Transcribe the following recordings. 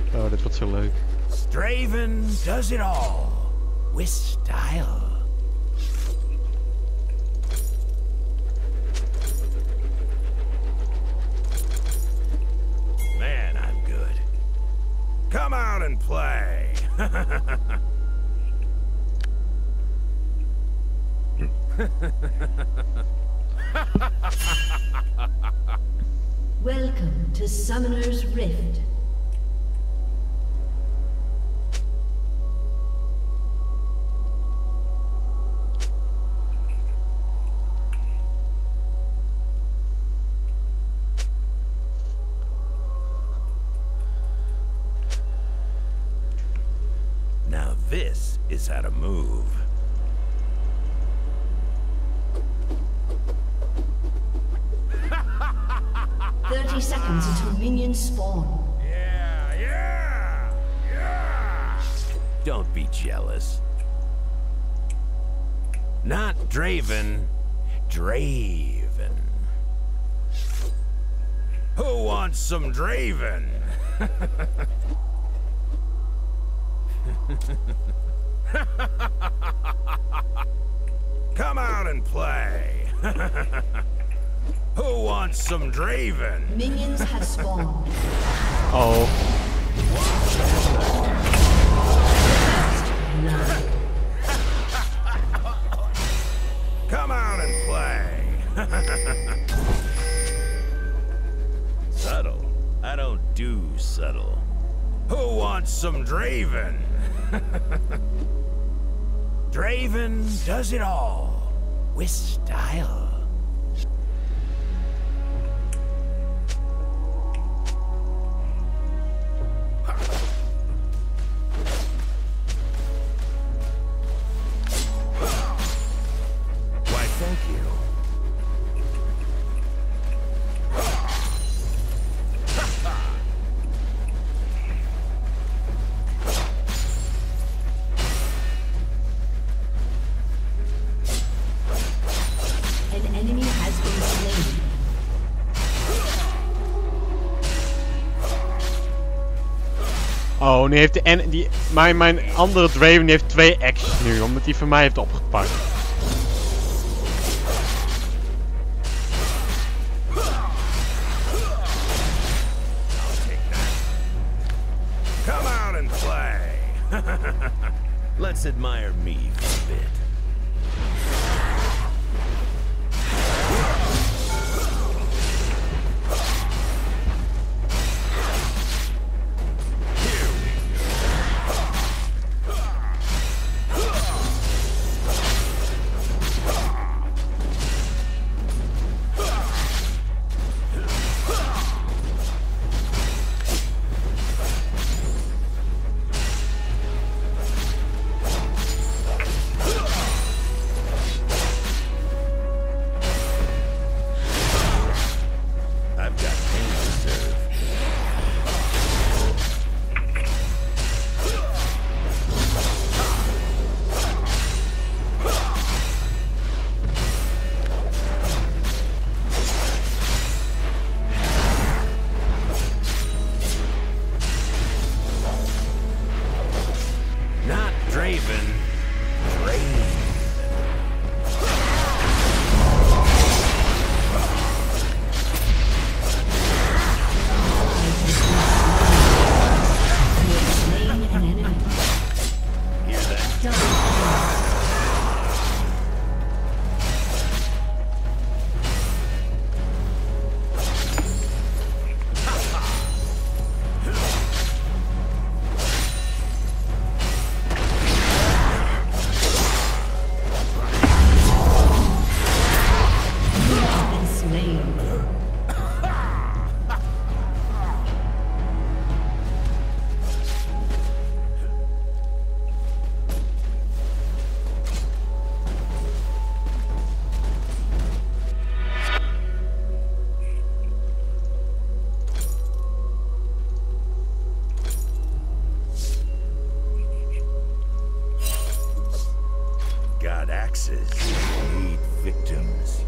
Oh, dit wordt zo leuk. Draven does it all with style. Man, I'm good. Come out and play. Welcome to Summoner's Rift. Now this is how to move. 30 seconds until minions spawn. Yeah! Don't be jealous. Not Draven, Draven. Who wants some Draven? Come out and play. Who wants some Draven? Minions have spawned. Oh. Come out and play. Subtle. I don't do subtle. Who wants some Draven? Draven does it all with style. Why, thank you. An enemy has been slain. Oh, nu heeft mijn andere Draven die heeft 2 actions nu, omdat hij van mij heeft opgepakt. Come out and play. Let's admire me for a bit. I've got pain to serve. Not Draven, Draven. Slain an enemy. Hear that? Double kill. Been slain. God axes need victims.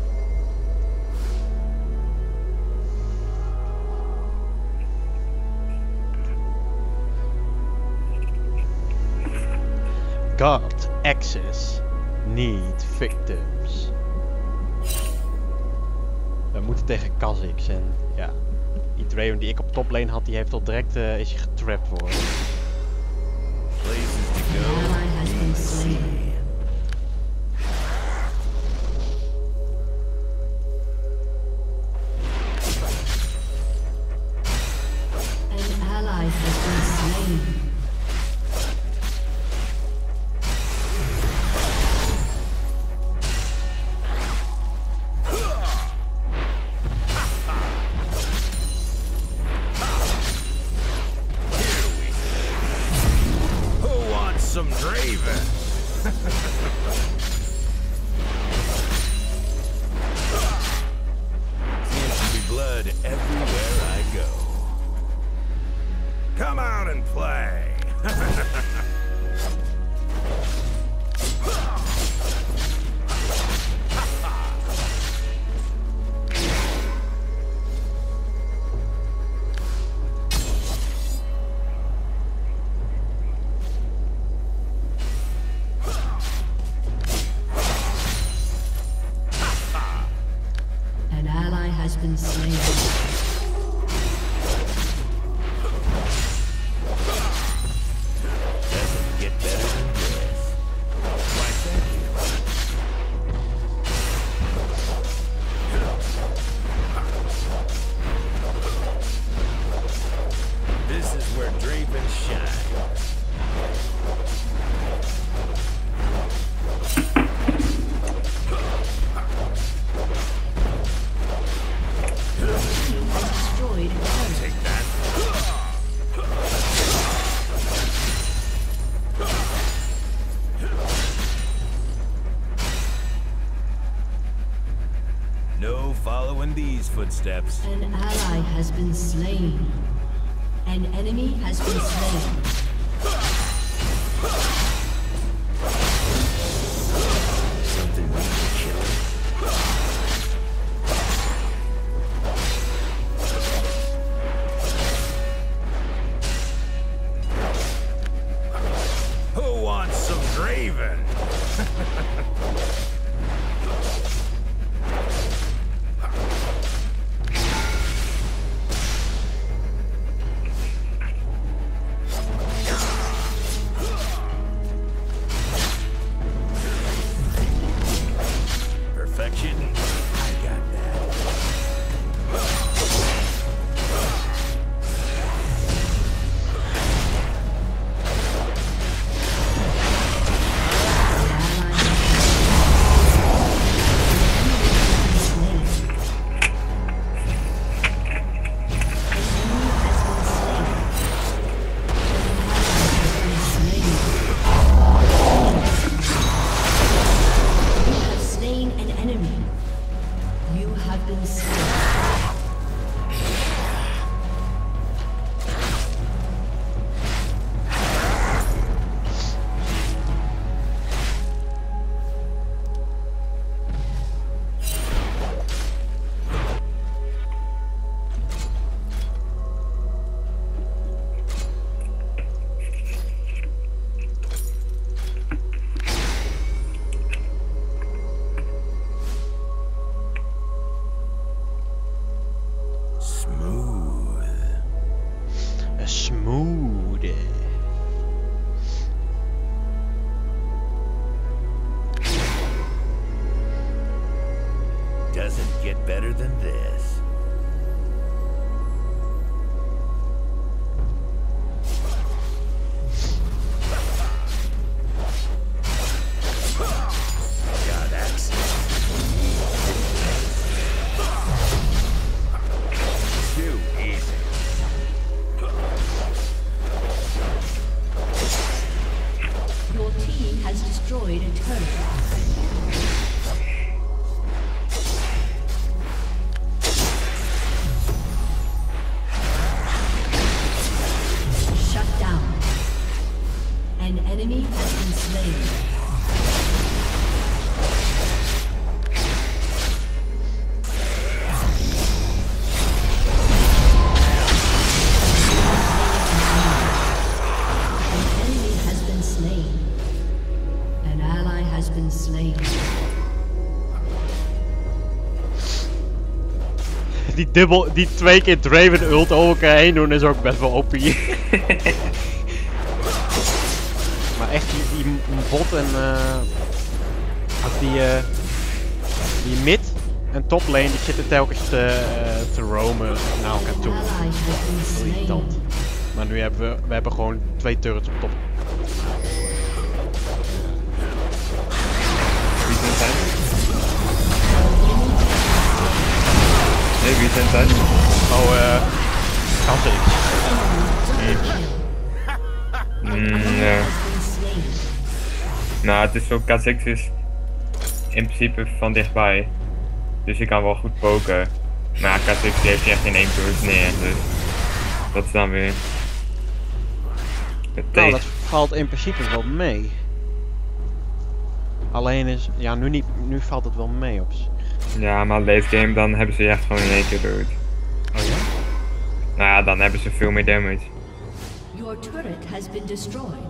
God access need victims. We moeten tegen Kha'Zix en ja, die Draven die ik op toplane had, die heeft al direct is hij getrapt worden. Places to go. Ally has been slain. An ally has been slain. Some Draven. Seems to be blood everywhere I go. Come out and play. Has been slain. Doesn't get better than this. Why, thank you. This is where Draven shines. Take that. No following these footsteps. An ally has been slain. An enemy has been slain. Something we can kill. Who wants some Draven? Perfection? I got that. Smooth. Doesn't get better than this. God access. Too easy. Your team has destroyed a turret. An enemy has been slain. An enemy has been slain. die 2 keer Draven ult over elkaar heen doen is ook best wel OP. Maar echt die bot en ook die mid en top lane die zitten telkens te roamen naar elkaar toe. Irritant. Maar nu hebben we hebben gewoon 2 turrets op top. Wie zijn thuis? Nee, wie zijn thuis? Oh, Kha'Zix. Ja. Nou, het is zo, Kha'Zix is in principe van dichtbij. Dus je kan wel goed poken. Maar Kha'Zix heeft je echt in 1 burst neer. Dus dat is dan weer... Nou, dat valt in principe wel mee. Alleen is... Ja, nu valt het wel mee op zich. Ja, maar late game dan hebben ze je echt gewoon in 1 keer dood. Oh ja? Nou ja, dan hebben ze veel meer damage. Your turret has been destroyed.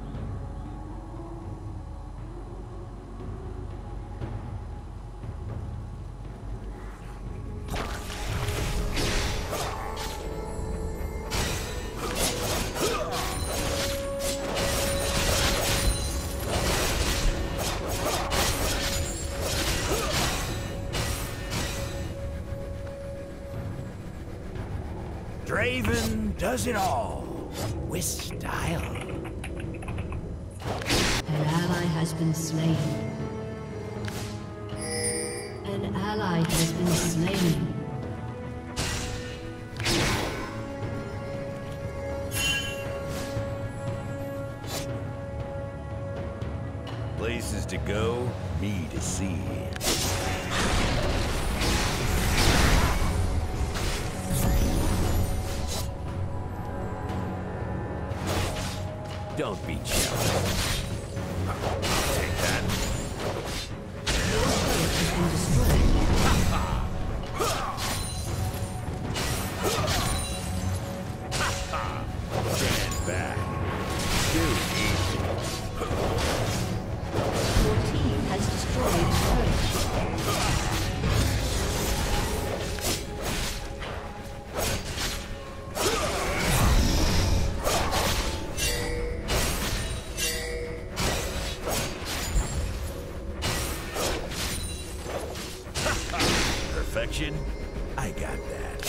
Draven does it all with style. An ally has been slain. An ally has been slain. Places to go, me to see. Don't be jealous. I'll take that. Stand back. Too easy. Your team has destroyed a turret. Perfection? I got that.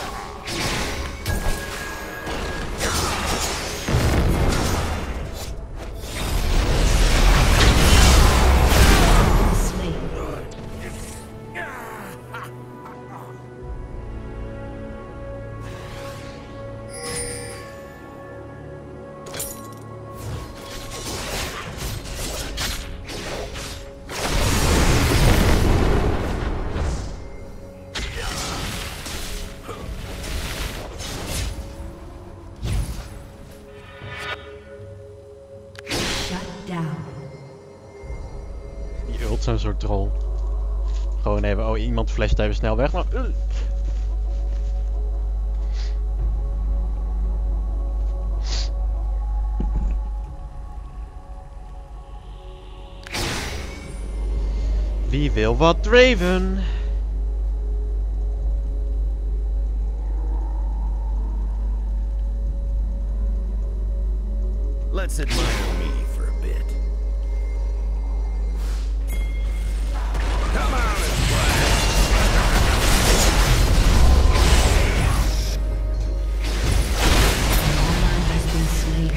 Die ult zo'n soort troll. Gewoon even, oh iemand flasht even snel weg. Maar, Wie wil wat Draven? Let's admire me for a bit. Come on and play. Ally has been slain.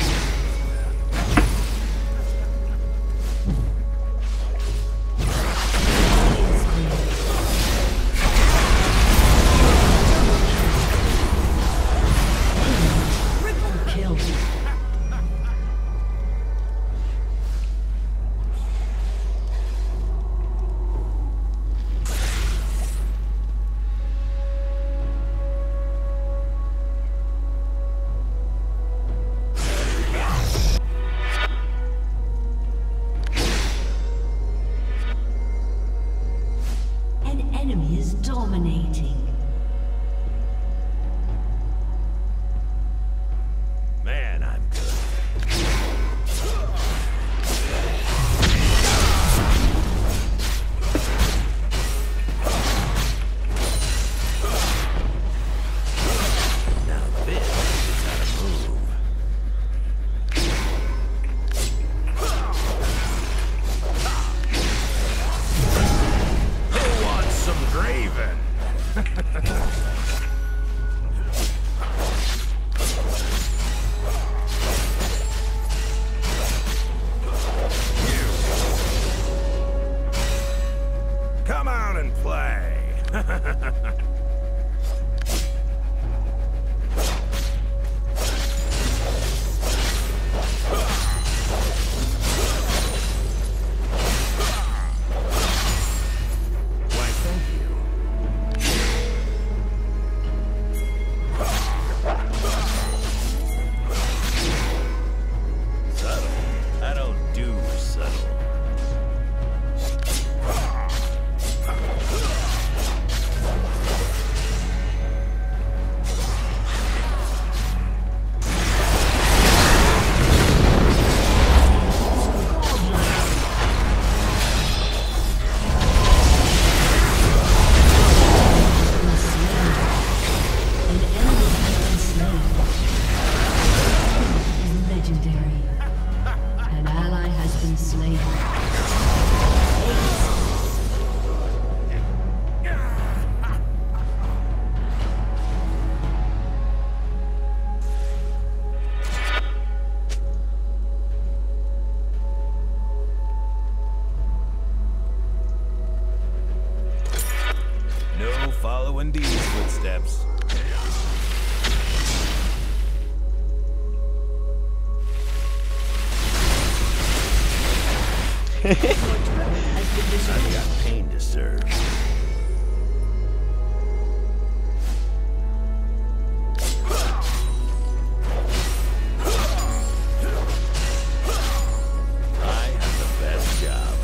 Triple kill. An enemy is dominating. Man, I'm I've got pain to serve. I have the best job.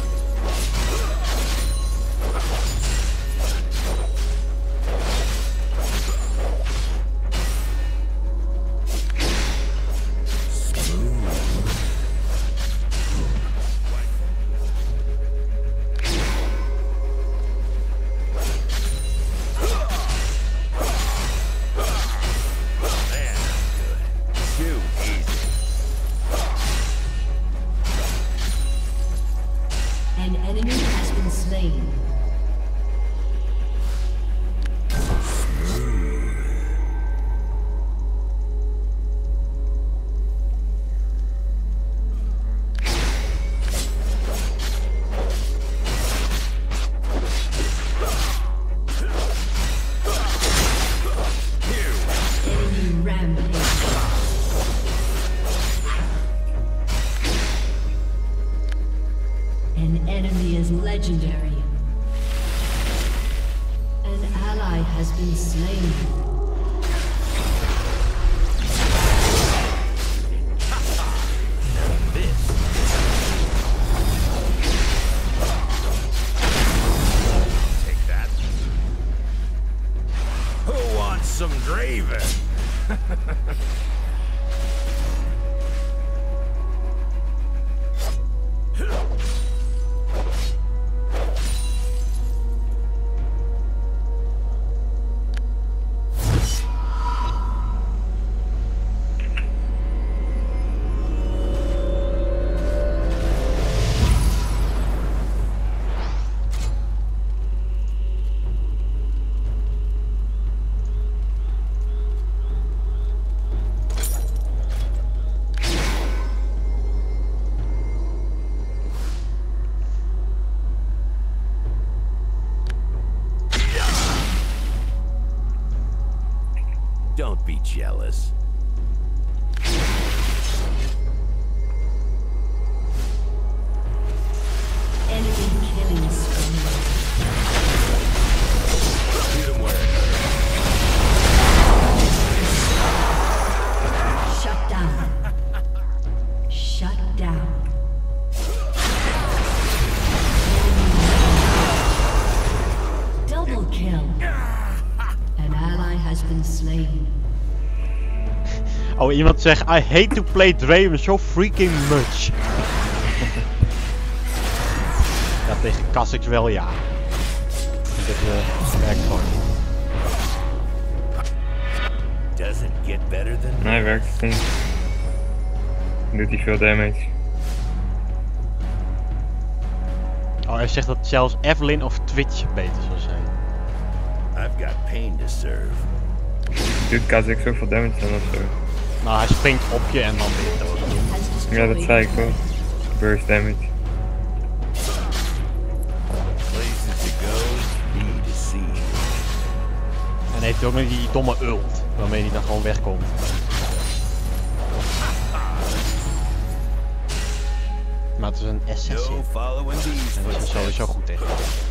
An enemy has been slain. Enemy rampage. An enemy is legendary. An ally has been slain. Take that. Who wants some Draven? Don't be jealous. Enemy killing spree. Shoot 'em where it hurts. Shut down. Shut down. Double kill. An ally has been slain. Oh, iemand zegt, I hate to play Draven so freaking much. Ja, tegen Kha'Zix wel ja. Dat werkt gewoon niet. Does it get better than Nee, werkt het niet. Doet hij veel damage. Oh, hij zegt dat zelfs Evelyn of Twitch beter zou zijn. I've got pain to serve. Doet Kha'Zix zoveel damage dan of zo? Nou, hij springt op je en dan weer dood. Ja, dat zei ik wel. Burst damage. Places to go, be to see. En heeft hij ook nog die domme ult, waarmee hij dan gewoon wegkomt. Maar het is een essentie. No following these En dat is footsteps. sowieso goed tegen.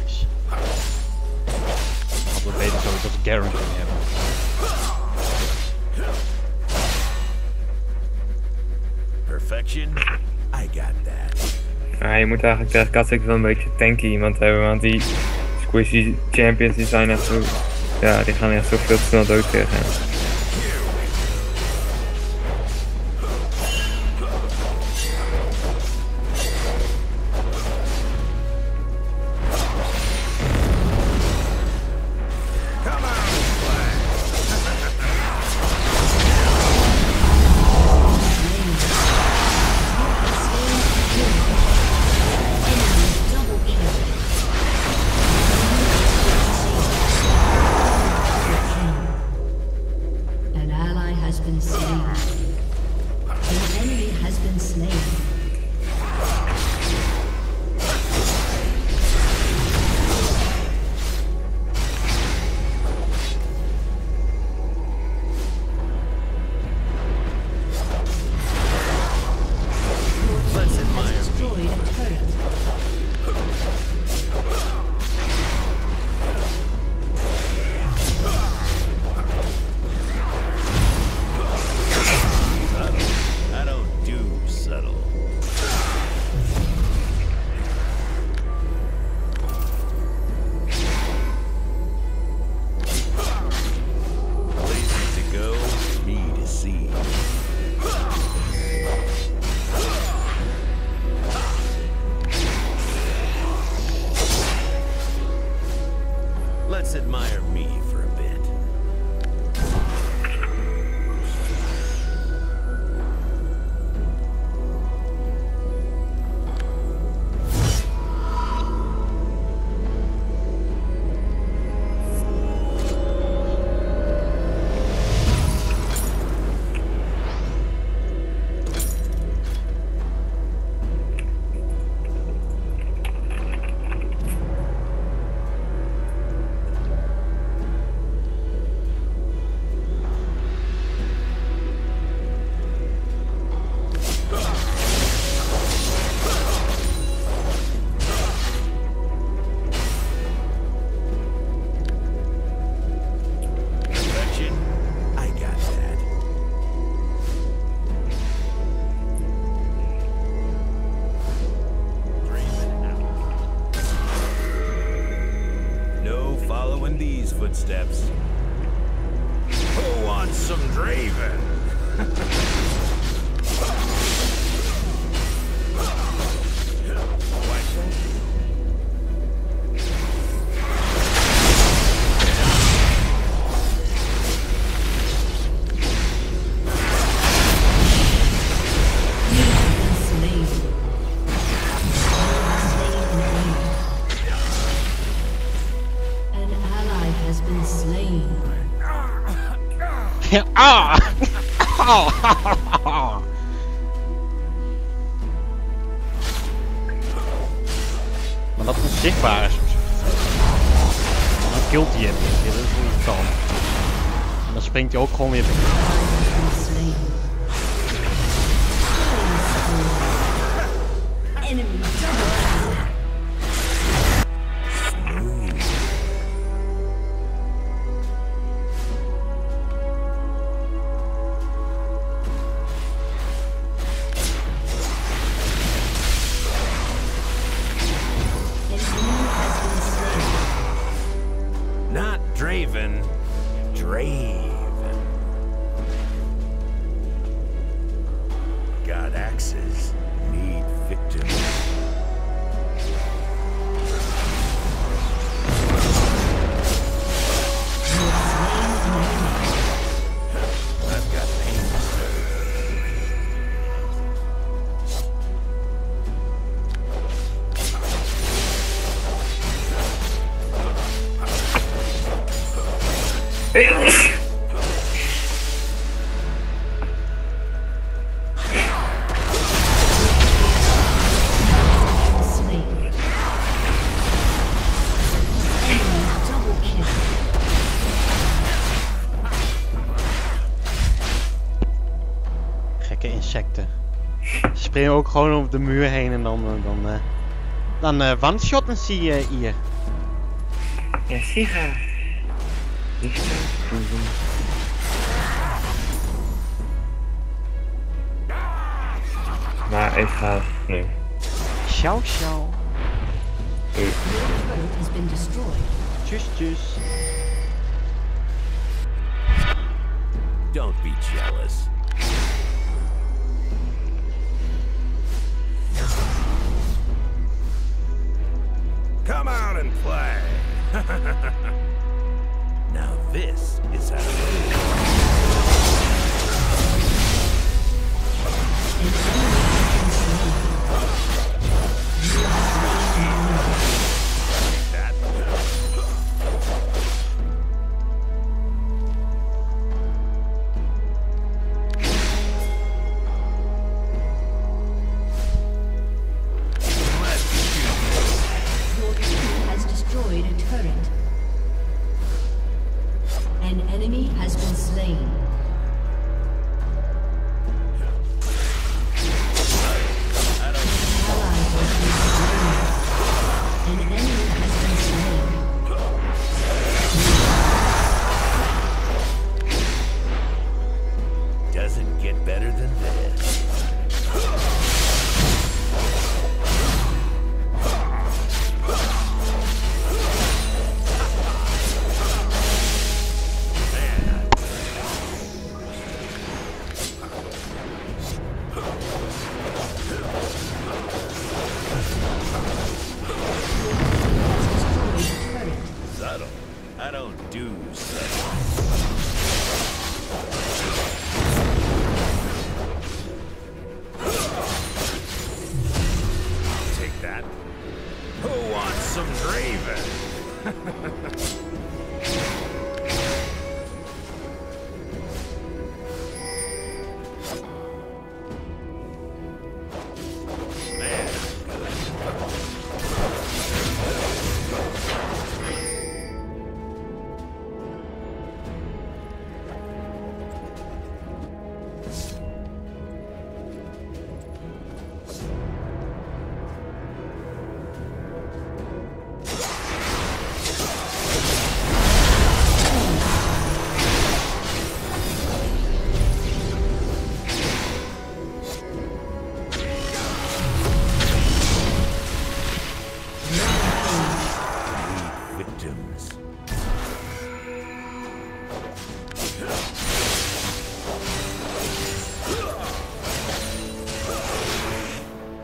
Altijd beter zoiets als Garen kunnen hebben. Perfection? I got that. Maar je moet eigenlijk tegen Kha'Zix wel een beetje tanky iemand hebben, want die squishy champions die zijn echt zo... Ja, die gaan echt zo veel te snel dood tegen hem. Double kill. footsteps. Who wants some Draven? Ah! Maar dat onzichtbaar is. Dan killt hij hem niet. Dat is hoe het kan. En dan springt hij ook gewoon weer weg. Not Draven, Draven. God axes need victims. I've got pain to serve. Gekke insecten. Ze springen ook gewoon over de muur heen en dan one-shotten zie je hier. Ja, siga. Maar ik ga nu. Ciao, ciao. Your turret has been destroyed. Tjus, tjus. Don't be jealous. Come out and play. Now this is how that. Your team has destroyed a turret. An enemy has been slain. An ally has been slain. An enemy has been slain. Doesn't get better than this. Subtle. I don't do subtle. Take that. Who wants some Draven? Man,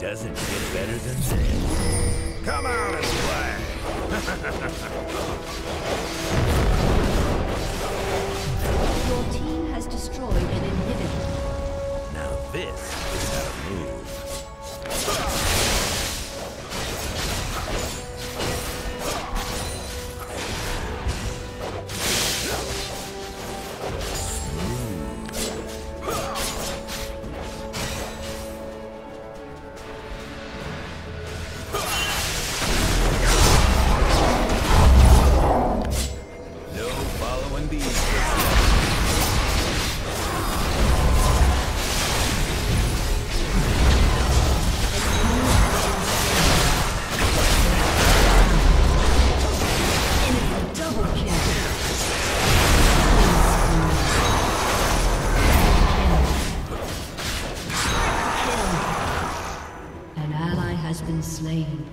doesn't get better than this. Come out and play! Your team has destroyed an inhibitor. Now this is how to move. No following these footsteps. Enemy double kill. An ally has been slain.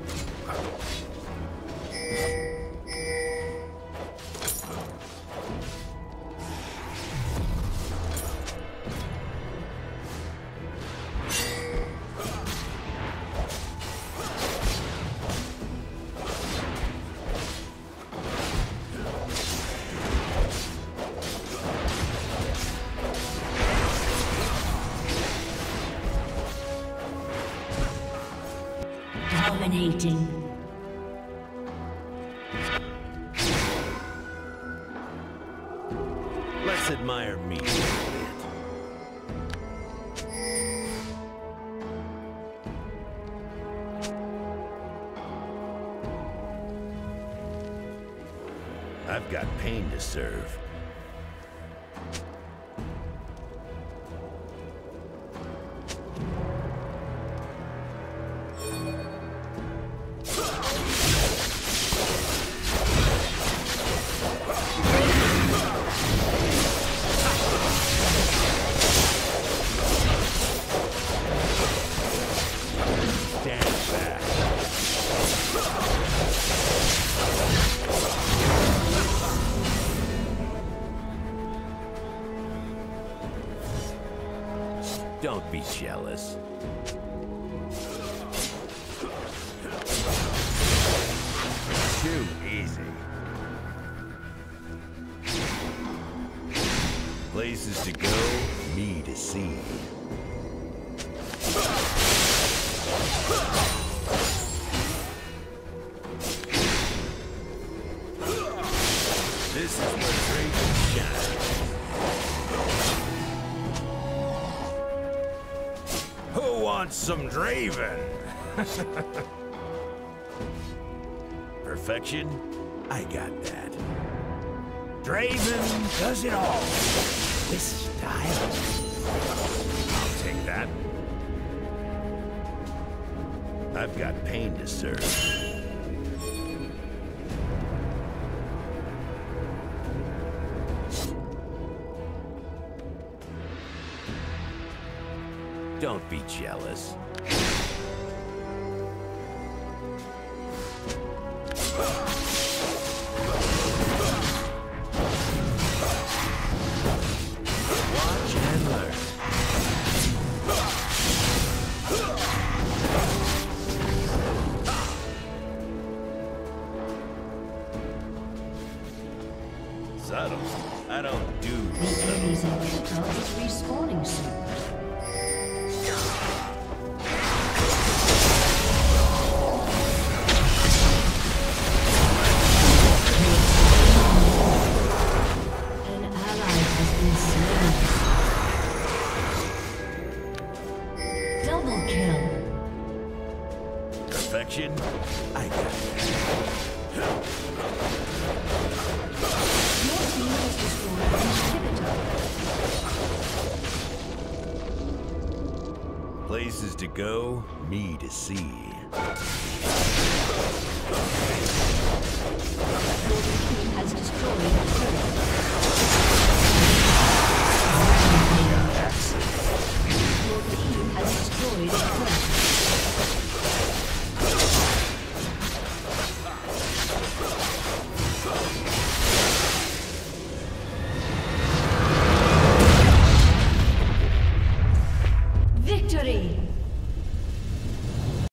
Dominating. Let's admire me a bit. I've got pain to serve. Stand back. Don't be jealous. Too easy. Places to go, me to see. This is where Draven shines. Who wants some Draven? Perfection? I got that. Draven does it all. With style. I'll take that. I've got pain to serve. Don't be jealous. Watch and learn. Subtle. I don't do The subtle. enemy's inhibitor is respawning soon. An ally has been slain. Double kill. Perfection? I got that. Your team has destroyed an inhibitor. Places to go, me to see.